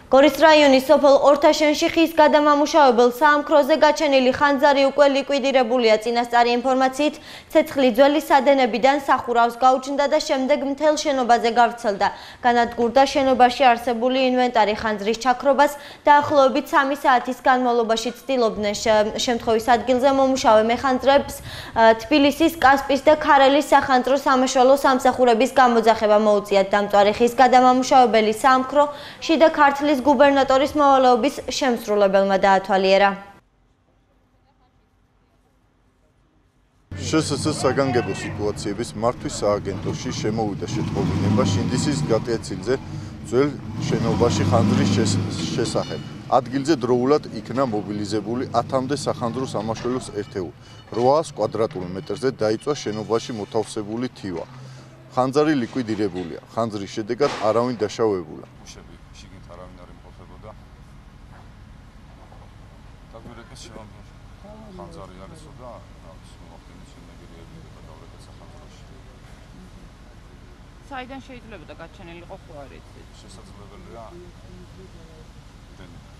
გორის რაიონის სოფელ ორთაშენში ხის გადამამუშავებელ საამქროზე გაჩენილი ხანძარი უკვე ლიკვიდირებულია. წინასწარი ინფორმაციით, ცეცხლი ძველი სადენებიდან სახურავს გაუჩნდა და შემდეგ მთელ შენობაზე გავრცელდა. განადგურდა შენობაში არსებული ინვენტარი. ხანძრის ჩაქრობას დაახლოებით 3 საათის განმავლობაში ცდილობდნენ შემთხვევის ადგილზე მომუშავე მეხანძრებს თბილისის, კასპის და ქარელის სახანძრო სამაშველო სამსახურების გამოძახება მოუწიათ. დამწვარი ხის გადამამუშავებელი საამქრო შიდა ქართლის გუბერნატორის მოვალეობის შემსრულებელმა დაათვალიერა. შსს საგანგებო სიტუაციების მართვის სააგენტოში შემოვიდა შეტყობინება შინდისის გატეცილზე ძველ შენობაში ხანძრის შესახებ. ადგილზე დროულად იქნა მობილიზებული 1000-მდე სახანძრო სამაშველოს ერთეული. 800 კვადრატულ მეტრზე დაიწვა შენობაში მოთავსებული თივა. ხანძარი ლიკვიდირებულია. ხანძრის შედეგად არავინ დაშავებულა. ხანძარი არისო და მოხდენის შემდეგები გადავლება სახანძროში. საიდან შეიძლება გაჩენილიყო ხო არ იცით? შესაძლებელია.